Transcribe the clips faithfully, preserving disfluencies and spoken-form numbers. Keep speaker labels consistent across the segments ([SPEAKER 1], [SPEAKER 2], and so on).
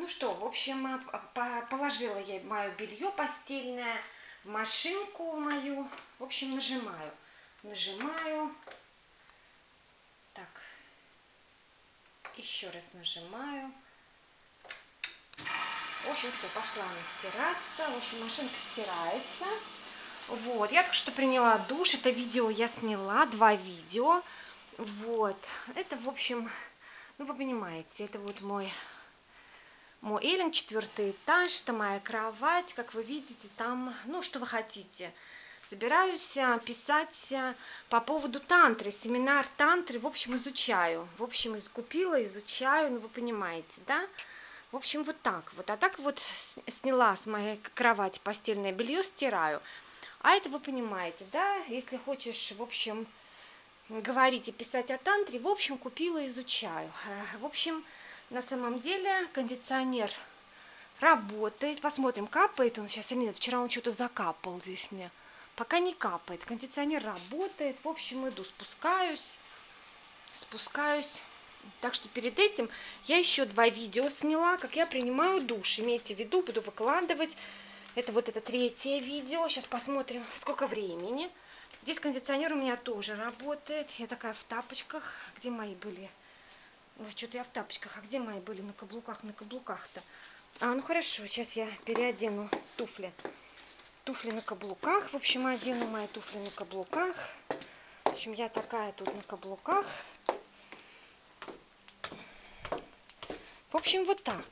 [SPEAKER 1] Ну что, в общем, положила я мое белье постельное в машинку мою. В общем, нажимаю. Нажимаю. Так. Еще раз нажимаю. В общем, все, пошла она стираться. В общем, машинка стирается. Вот, я только что приняла душ. Это видео я сняла, два видео. Вот, это, в общем, ну, вы понимаете, это вот мой... Мой эллинг, четвертый этаж, это моя кровать, как вы видите, там, ну, что вы хотите. Собираюсь писать по поводу тантры, семинар тантры, в общем, изучаю. В общем, купила, изучаю, ну, вы понимаете, да? В общем, вот так вот. А так вот сняла с моей кровати постельное белье, стираю. А это вы понимаете, да? Если хочешь, в общем, говорить и писать о тантре, в общем, купила, изучаю. В общем... На самом деле кондиционер работает. Посмотрим, капает он сейчас или нет. Вчера он что-то закапал здесь мне. Пока не капает. Кондиционер работает. В общем, иду, спускаюсь. Спускаюсь. Так что перед этим я еще два видео сняла, как я принимаю душ. Имейте в виду, буду выкладывать. Это вот это третье видео. Сейчас посмотрим, сколько времени. Здесь кондиционер у меня тоже работает. Я такая в тапочках. Где мои были? Ой, что-то я в тапочках. А где мои были на каблуках? На каблуках-то. А, ну хорошо, сейчас я переодену туфли. Туфли на каблуках. В общем, одену мои туфли на каблуках. В общем, я такая тут на каблуках. В общем, вот так.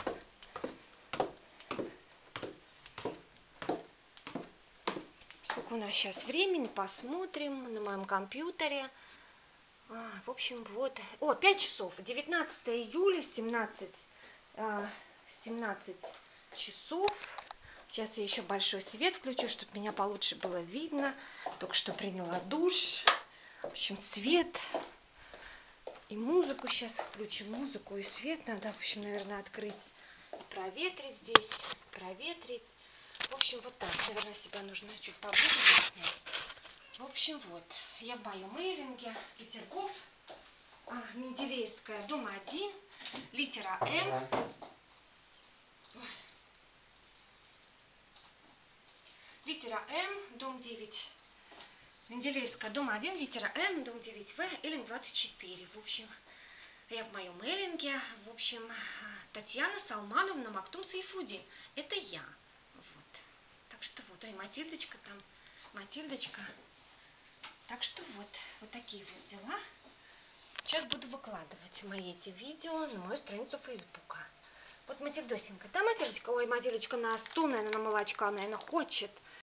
[SPEAKER 1] Сколько у нас сейчас времени? Посмотрим на моем компьютере. А, в общем, вот. О, пять часов. девятнадцатое июля, семнадцать, семнадцать часов. Сейчас я еще большой свет включу, чтобы меня получше было видно. Только что приняла душ. В общем, свет. И музыку сейчас включим. Музыку и свет надо, в общем, наверное, открыть. Проветрить здесь. Проветрить. В общем, вот так. Наверное, себя нужно чуть поближе снять. В общем, вот, я в моем эллинге, Петергоф, а, Менделеевская, дом один, литера М. Литера М, дом девять, Менделеевская, дом один, литера М, дом девять В, эллинг двадцать четыре. В общем, я в моем эллинге, в общем, Татьяна Салмановна Мактум Сайфудин. Это я. Вот. Так что вот, ой, Матильдочка там, Матильдочка. Так что вот, вот такие вот дела. Сейчас буду выкладывать мои эти видео на мою страницу Фейсбука. Вот Матильдосенька. Да, Матильдочка? Ой, Матильдочка на стул, наверное, на молочка, наверное, хочет.